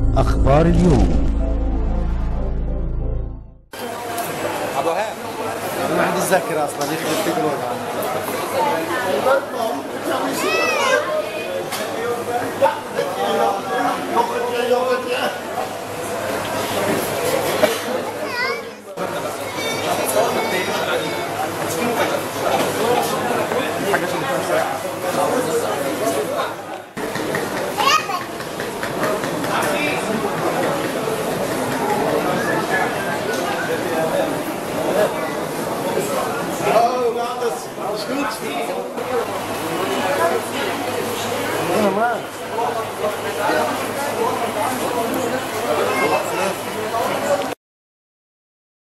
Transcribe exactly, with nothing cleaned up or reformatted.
أخبار اليوم. ابو هاب ما عندي الذاكرة اصلا يخرب فيك الوضع. Oh, we gaan het. Is goed.